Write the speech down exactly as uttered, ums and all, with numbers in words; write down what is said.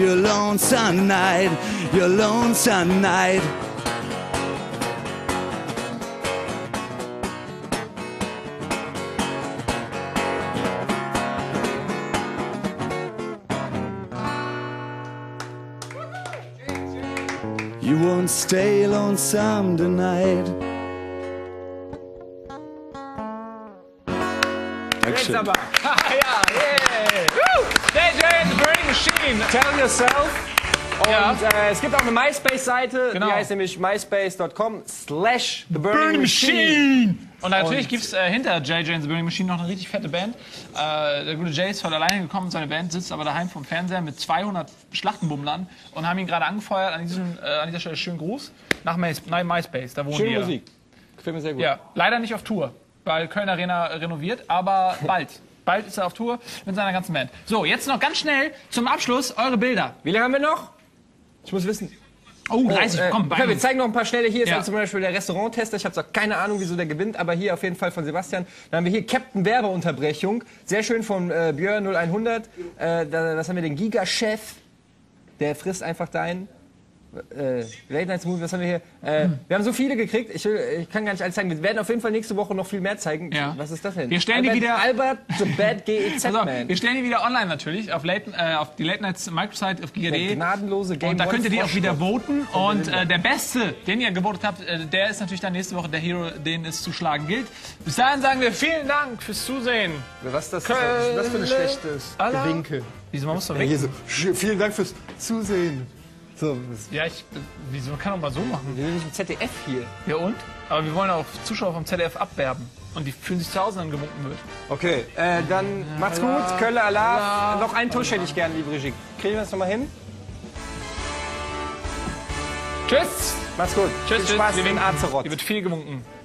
You're lonesome tonight, you're lonesome tonight. You won't stay lonesome tonight. Jetzt aber. Ja, yeah. Woo! D J and the Burning Machine. Tell yourself. Und ja. äh, es gibt auch eine MySpace-Seite, genau. Die heißt nämlich myspace dot com slash the Burning Machine. Und natürlich gibt es äh, hinter J J and the Burning Machine noch eine richtig fette Band. Äh, der gute Jay ist von alleine gekommen, seine Band sitzt aber daheim vom Fernseher mit zweihundert Schlachtenbummlern und haben ihn gerade angefeuert. An, diesem, äh, an dieser Stelle schönen Gruß nach My MySpace, da wohnen Schöne wir. Musik, gefällt mir sehr gut. Ja, leider nicht auf Tour, weil Köln Arena renoviert, aber bald. Bald ist er auf Tour mit seiner ganzen Band. So, jetzt noch ganz schnell zum Abschluss eure Bilder. Wie lange haben wir noch? Ich muss wissen. Oh, dreißig, oh, äh, komm, okay, wir zeigen noch ein paar schnelle. Hier ist ja. also zum Beispiel der Restauranttester. Ich habe zwar keine Ahnung, wieso der gewinnt, aber hier auf jeden Fall von Sebastian. Dann haben wir hier Captain Werbeunterbrechung. Sehr schön von äh, Björn null hundert. Äh, da, was haben wir den Giga-Chef? Der frisst einfach deinen. Äh, Late Night Movie, was haben wir hier? Äh, hm. Wir haben so viele gekriegt, ich, will, ich kann gar nicht alles zeigen. Wir werden auf jeden Fall nächste Woche noch viel mehr zeigen. Ja. Was ist das denn? Wir stellen Albert, die wieder. Albert the Bad G E Z also, Man. wir stellen die wieder online natürlich auf, Late, äh, auf die Late Nights Microsite auf giga punkt de. Gnadenlose Game Und da könnt ihr die auch wieder voten. Und äh, der Beste, den ihr gewotet habt, äh, der ist natürlich dann nächste Woche der Hero, den es zu schlagen gilt. Bis dahin sagen wir vielen Dank fürs Zusehen. Was ist das, was ist das für ein schlechtes Gewinke? Wieso man muss doch ja, hier so, vielen Dank fürs Zusehen. So, ja, ich, wieso, man kann doch mal so machen. Wir sind nicht im Z D F hier. Ja und? Aber wir wollen auch Zuschauer vom Z D F abwerben. Und die fühlen sich zu Hause, wenn gewunken wird. Okay, äh, dann macht's gut. Kölle, Allah. Noch einen Tusch hätte ich gerne, liebe Regie. Kriegen wir das nochmal hin? Tschüss. Macht's gut. Tschüss, Viel Spaß tschüss. in Azeroth. Hier wird viel gewunken.